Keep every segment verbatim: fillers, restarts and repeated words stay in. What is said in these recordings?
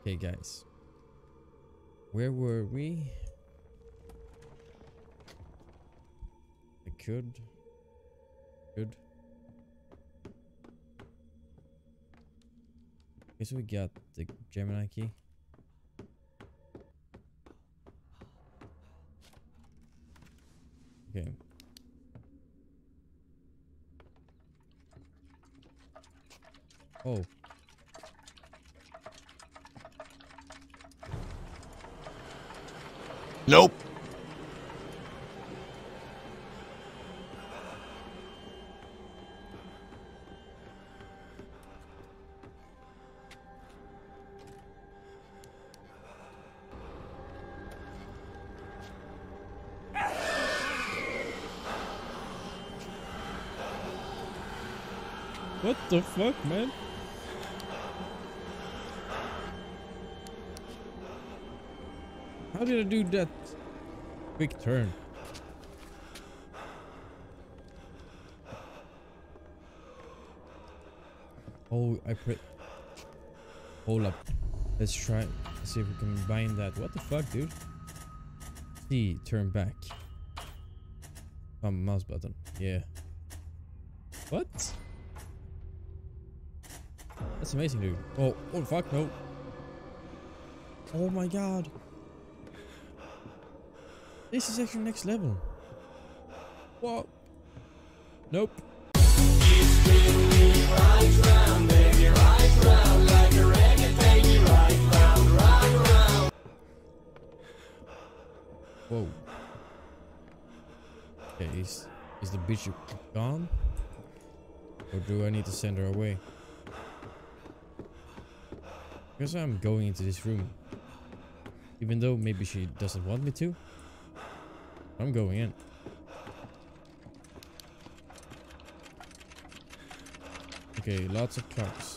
Okay, guys. Where were we? I could. Good. Okay, so we got the Gemini key. Okay. Oh. Nope. What the fuck, man? How did I do that quick turn? Oh, I put. Hold up. Let's try. Let's see if we can combine that. What the fuck, dude? C, turn back. Oh, mouse button. Yeah. What? That's amazing, dude. Oh, oh fuck, no. Oh my god. This is actually next level. What? Nope. Whoa. Okay, is, is the bitch gone? Or do I need to send her away? Because I'm going into this room. Even though maybe she doesn't want me to. I'm going in. Okay, lots of clocks.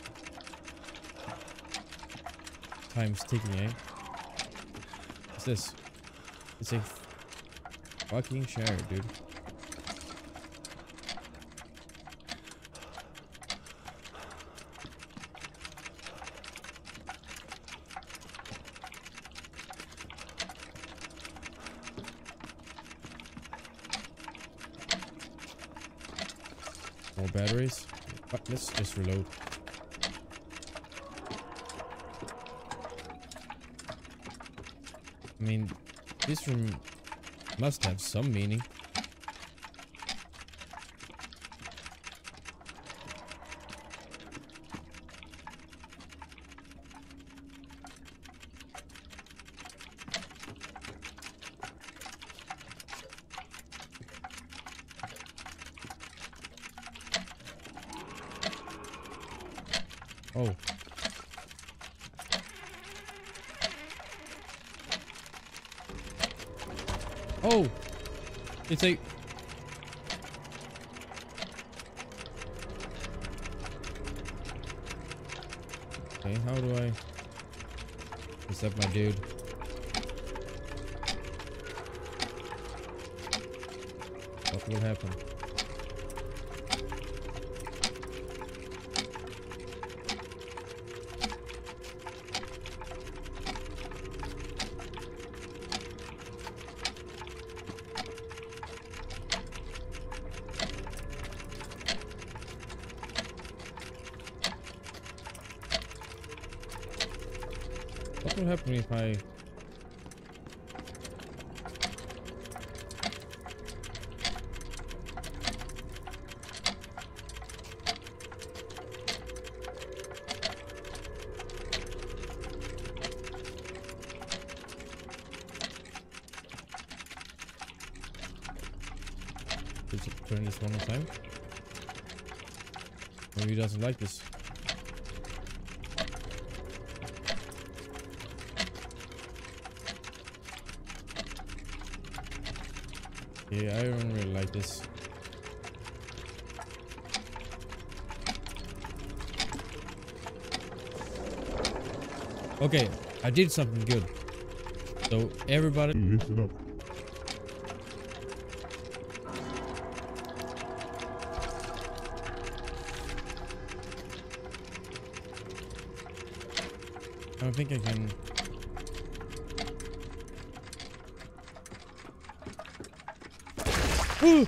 Time's ticking, eh? What's this? It's a fucking shower, dude. More batteries. Fuck, let's just reload. I mean, this room must have some meaning. Oh. Oh! It's a... Okay, how do I... Is that my dude? What will happen? What will happen if I... Let's turn this one more time. Maybe he doesn't like this. Yeah, I don't really like this. Okay, I did something good. So everybody listen up. I don't think I can. Ooh!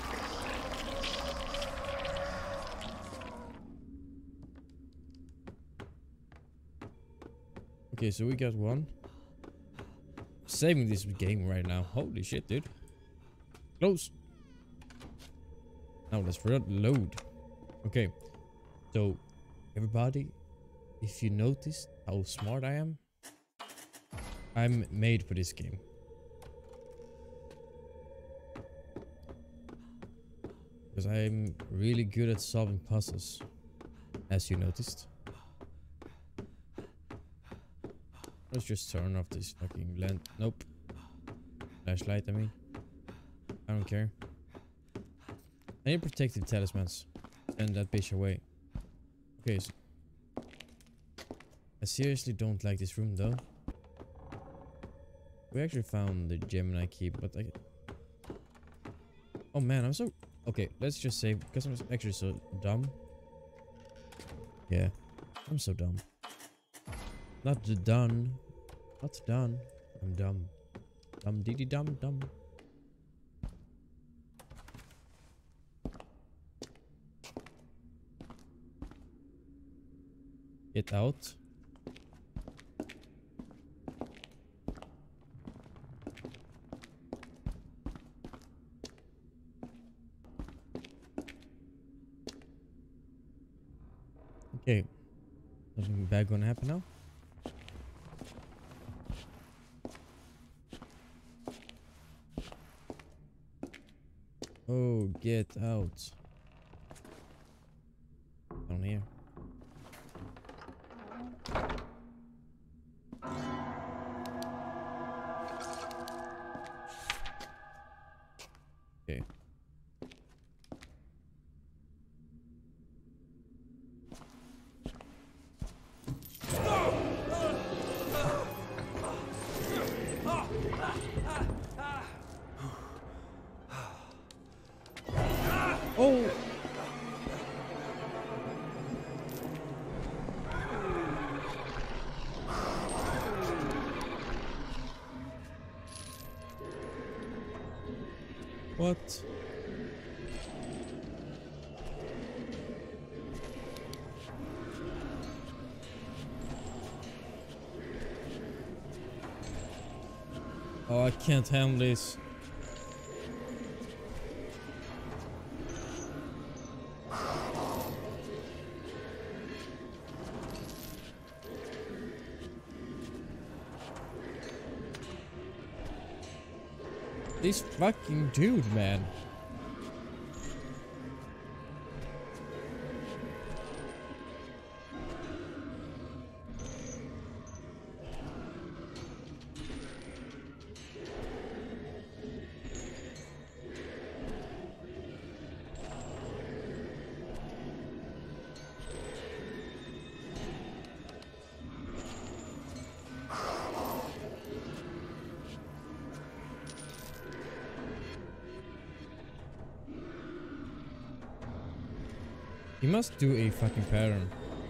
Okay, so we got one. Saving this game right now. Holy shit, dude. Close. Now let's reload. Okay. So, everybody, if you noticed how smart I am, I'm made for this game. Because I'm really good at solving puzzles, as you noticed. Let's just turn off this fucking lamp. Nope. Flashlight, I mean. I don't care. I need protective talismans. Send that bitch away. Okay, so I seriously don't like this room though. We actually found the Gemini key, but I... Oh man, I'm so... Okay, let's just say, because I'm actually so dumb. Yeah, I'm so dumb. Not done. Not done. I'm dumb. Dumb dee dee dum dum. Get out. Okay. Nothing bad gonna happen now. Oh, get out. Down here. Okay. Oh! What? Oh, I can't handle this. This fucking dude, man. He must do a fucking pattern.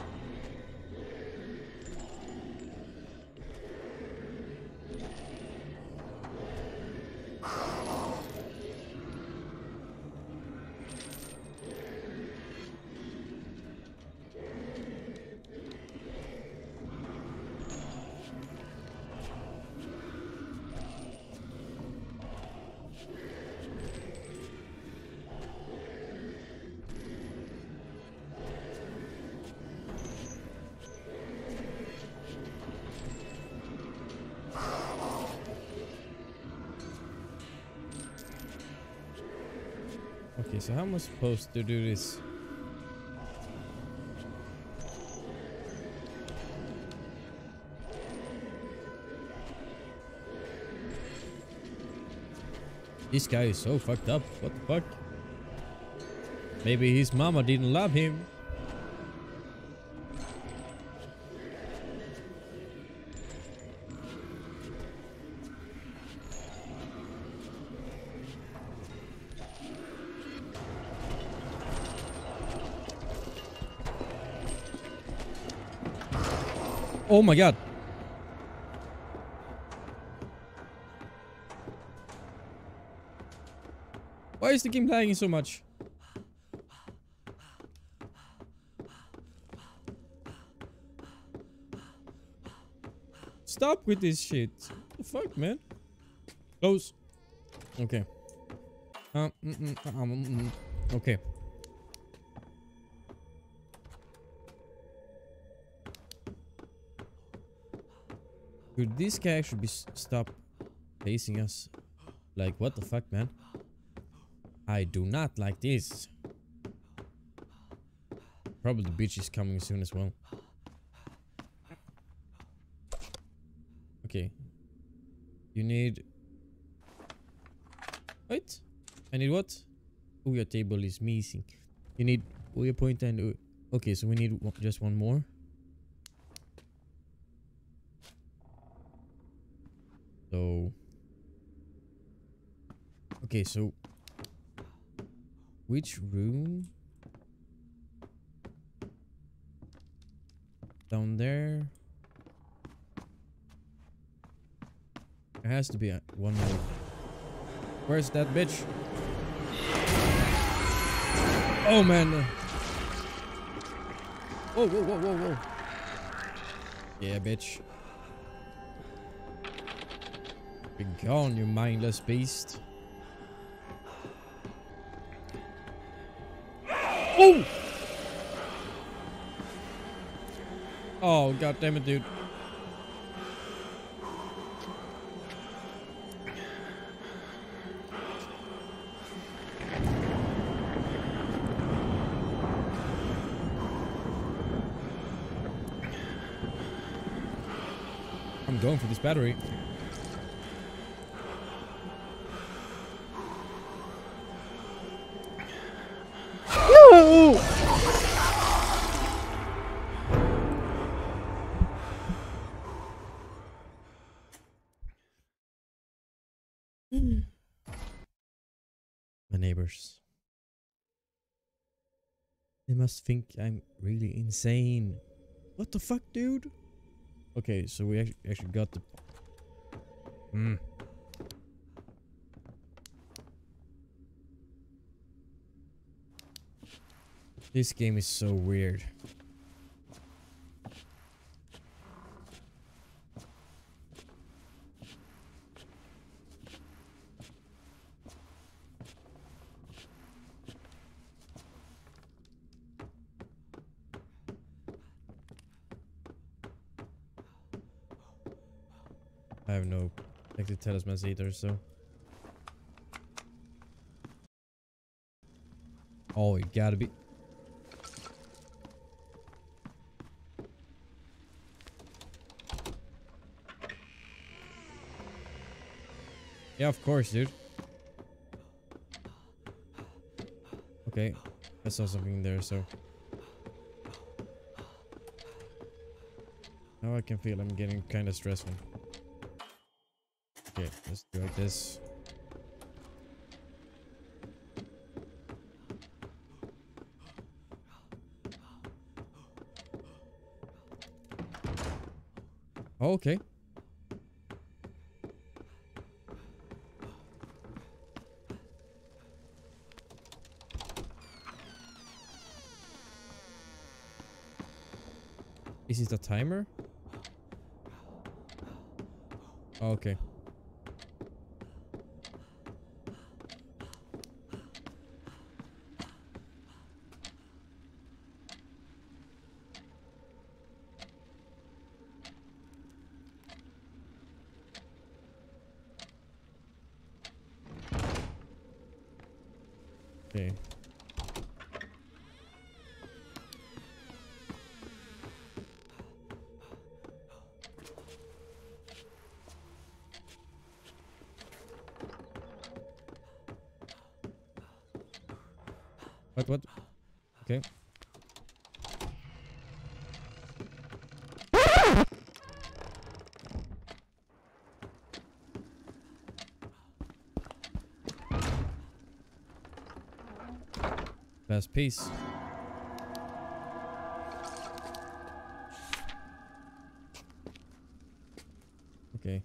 Okay, so how am I supposed to do this? This guy is so fucked up. What the fuck? Maybe his mama didn't love him. Oh my god. Why is the game lagging so much? Stop with this shit. What the fuck, man? Close. Okay. Um, mm, mm, uh, um, mm, mm. Okay. Dude, this guy should be s stop chasing us. Like, what the fuck, man? I do not like this. Probably the bitch is coming soon as well. Okay. You need... Wait. I need what? Oh, your table is missing. You need... Oh, your point and... Uh, okay, so we need one, just one more. So... Okay, so... Which room? Down there. There has to be a, one more. Where's that bitch? Oh man! Whoa, whoa, whoa, whoa, whoa! Yeah, bitch. Be gone, you mindless beast. Oh! Oh, god damn it, dude. I'm going for this battery. No! My neighbors. They must think I'm really insane. What the fuck, dude? Okay, so we actually, actually got the... Hmm. This game is so weird. I have no active talismans either, so... Oh, it gotta be... Yeah, of course, dude. Okay, I saw something there, so... Now I can feel I'm getting kind of stressful. Okay, let's do like this. Oh, okay. Is it a timer? Oh, okay. Okay. What, what? Okay. Last piece. Okay.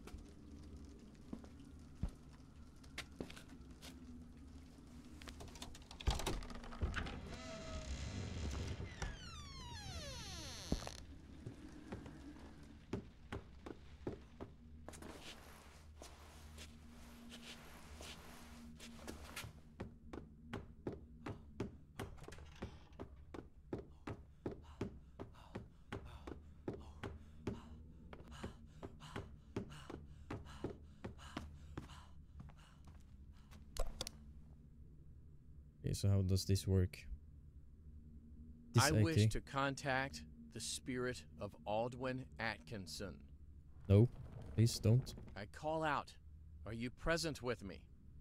Okay, so how does this work? This I A K? wish to contact the spirit of Aldwin Atkinson. No, please don't. I call out. Are you present with me?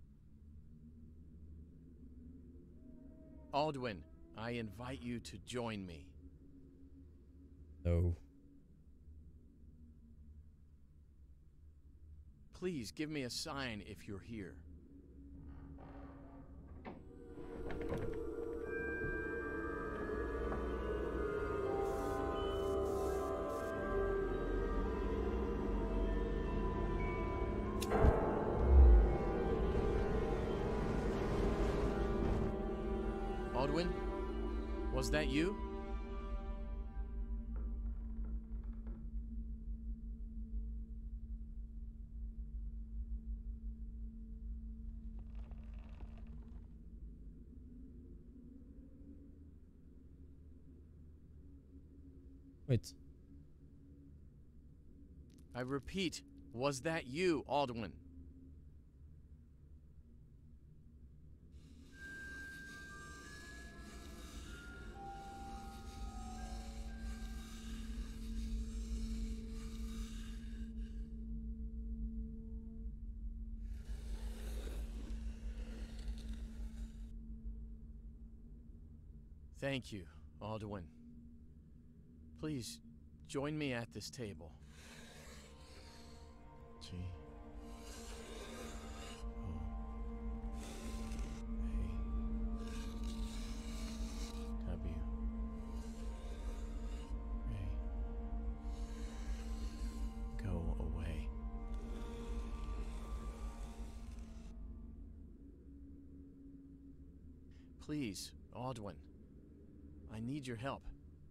Aldwin, I invite you to join me. No. Please give me a sign if you're here. Aldwin, was that you? Wait. I repeat, was that you, Aldwin? Thank you, Aldwin. Please join me at this table. G O A W A. Go away. Please, Aldwin. I need your help.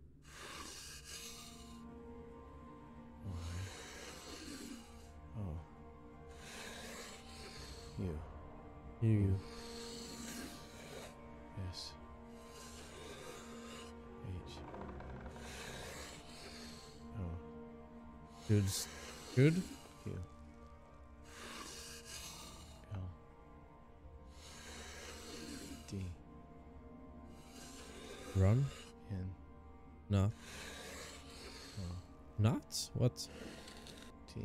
Oh. You. You. S. H. O. Good. Good? Q. L. D. Run? N. No. O. Not? What? T.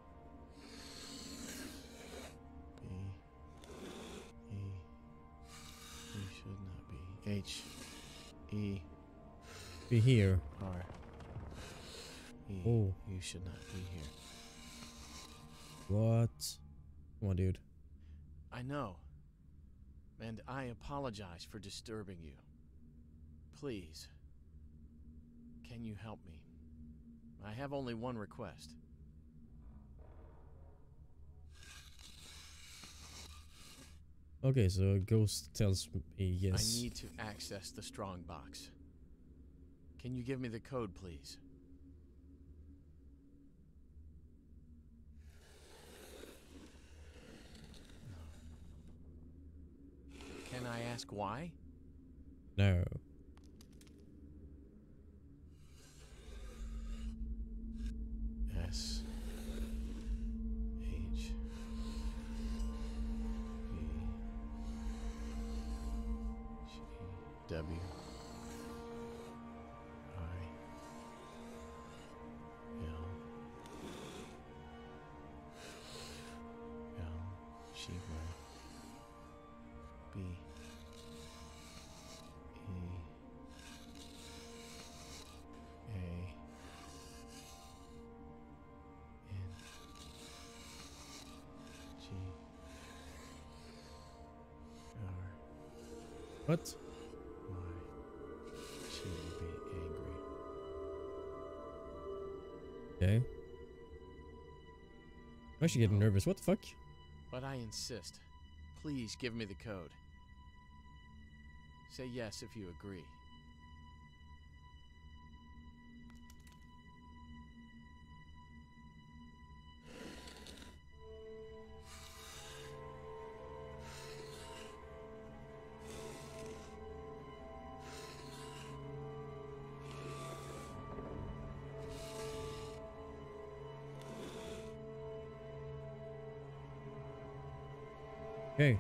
B. E. You should not be. H. E. Be here. R. E. Oh. You should not be here. What? Come on, dude. I know. And I apologize for disturbing you. Please. Can you help me? I have only one request. Okay, so a ghost tells me yes. I need to access the strong box. Can you give me the code, please? Can I ask why? No. S. H. E. G. W. I. L. L. She. B. E. A. N. G. R. What? Y. Shouldn't be angry. I'm actually getting nervous. What the fuck? But I insist. Please give me the code. Say yes if you agree. Okay.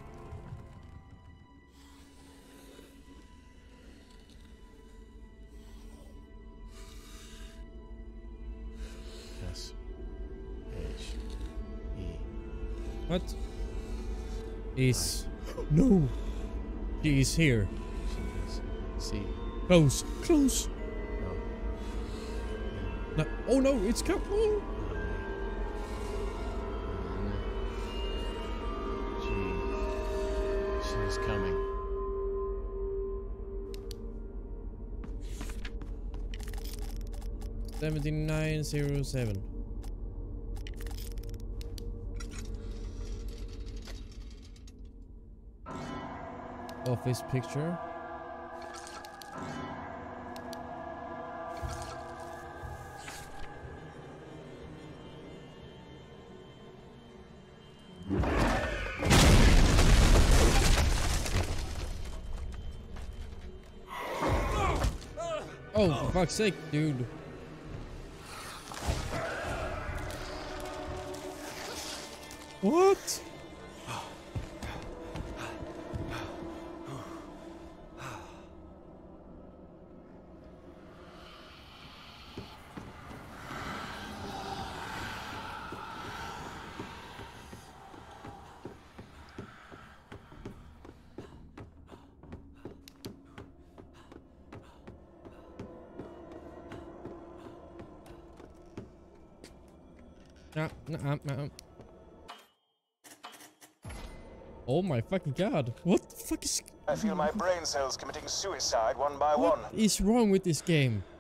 S H E. What? Is no. She is here. C. Close. Close. No. No. Oh no! It's come. Oh. She's coming. Seventy-nine zero seven. Office picture. Oh, for fuck's sake, dude. What? No, no, no. Oh my fucking god. What the fuck is... I feel my brain cells committing suicide one by What one. is wrong with this game?